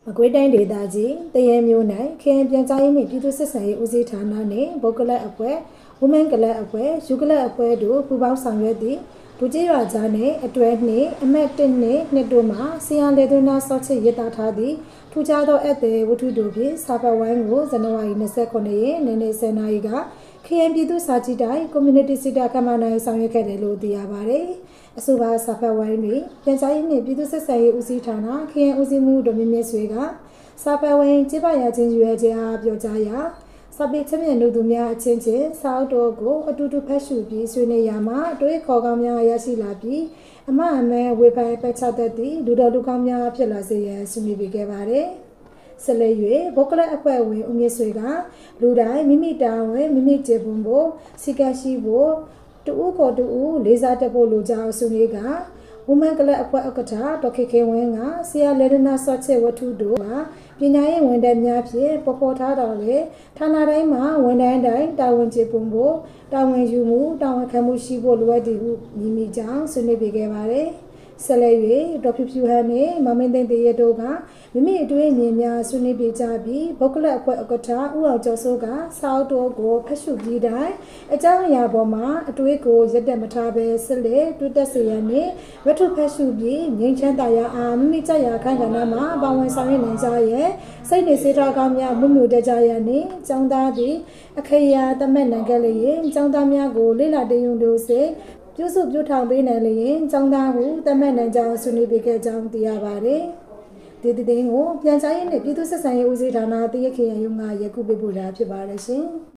မကွေးတိုင်းဒေသကြီးတရဲမျိုး၌ခရင်ပြန်ကြားရေးနှင့်ပြည်သူ့စစ်ဆင်ရေးဦးစီးဌာနနှင့်ပုဂ္ဂလအဖွဲ့ဝမန်ကလပ်အဖွဲ့ယူကလပ်အဖွဲ့တို့ပူးပေါင်းဆောင်ရွက်သည့်ဒုကျေးရွာကြားနှင့်အတွဲနှင့်အမတ်1နှင့်2တို့မှဆီယန်လေသွင်းသားစောချစ်ရတာထားသည့်ထူးခြားသောအပ်တဲ့ဝတ္ထုတို့ဖြင့်စာပတ်ဝိုင်းကိုဇန်နဝါရီ29ရက်နေ့နေ့10:00နာရီကခရင်ပြည်သူ့စာကြည့်တိုင်း community center ကမ္ဘာနိုင်ဆောင်ရွက်ခဲ့တယ်လို့သိရပါတယ်။အဆိုပါစာပတ်ဝိုင်းတွင်ပြန်ကြားရေးနှင့်ပြည်သူ့စစ်ဆင်ရေးဦးစီးဌာနခရင်ဦးစီးမှုဒေါ်မြင့်မြင့်ဆွေကစာပတ်ဝိုင်းကျင်းပရခြင်းရွေးခြင်းအားပြောကြားရာစာပေချမြင်လူသူများအချင်းချင်းစာအုပ်တော်ကိုအတူတူဖတ်ရှုပြီးဆွေးနွေးရမှာတွေးခေါ်ကောင်းများရရှိလာပြီးအမှန်အမှန်ဝေဖန်ပတ်ချတတ်သည့်လူတော်လူကောင်းများဖြစ်လာစေရန်ဆွေးနွေးပေးခဲ့ပါတယ်။ဆက်လက်၍ဘုကလအဖွဲ့ဝင်ဦးမြင့်ဆွေကလူတိုင်းမိမိတာဝန်မိမိကျေပွန်ဖို့စီကရှိဖို့တူဦးခေါ်တူဦးလေးစားတတ်ဖို့လိုကြောင်းဆွေးနွေးကဝမန်ကလပ်အဖွဲ့ဥက္ကဋ္ဌဒေါက်ခေခေဝင်းကဆရာလေဒနာစောချစ်ဝတ္ထုတို့ကပညာရေးဝန်ထမ်းများဖြင့်ပေါ်ပေါ်ထားတော်လေဌာနတိုင်းမှာဝန်ထမ်းတိုင်းတာဝန်ကျေပွန်ဖို့တာဝန်ယူမှုတာဝန်ခံမှုရှိဖို့လိုအပ်သည်ဟုမြင်မိကြောင်းဆွေးနွေးပေးခဲ့ပါတယ်။ဆက်လက်၍ဒေါက်ဖြူဖြူဟန်နှင့်မမင်းသိန်းတေရတို့ကမိမိအတွေ့အမြင်များဆွေးနွေးပေးကြပြီးဘုကလပ်အဖွဲ့ဥက္ကဋ္ဌဦးအောင်ကျော်စိုးကစာအုပ်တော်ကိုဖတ်ရှုပြီးတိုင်းအကြောင်းအရာပေါ်မှာအတွေ့ကိုရက်တက်မထားဘဲဆက်လက်တွေ့တက်စေရန်နှင့်ဝတ္ထုဖတ်ရှုပြီးငြိမ်းချမ်းသာရအားမိမိကြရာခိုင်ခန္ဓာမှာပါဝင်ဆောင်ရွက်နိုင်ကြရဲ့စိတ်နေစေထားကောင်းများမှုတကြရနှင့်ចောင်းသားသည်အခရာတမက်နိုင်ခဲ့လျင်ចောင်းသားများကိုလေ့လာတင်ယူလို့စေပြုစုပြုထောင်ပေးနိုင်လျင်ចောင်းသားဟုတမက်နိုင်ကြောင်းဆွေးနွေးပေးခဲ့ကြောင်းသိရပါတယ်။ဒီသတင်းကိုပြန်ကြားရေးနှင့်ပြည်သူ့ဆက်ဆံရေးဦးစီးဌာနတရခေယရုံးကရက်ကူပေးပို့တာဖြစ်ပါတယ်ရှင်။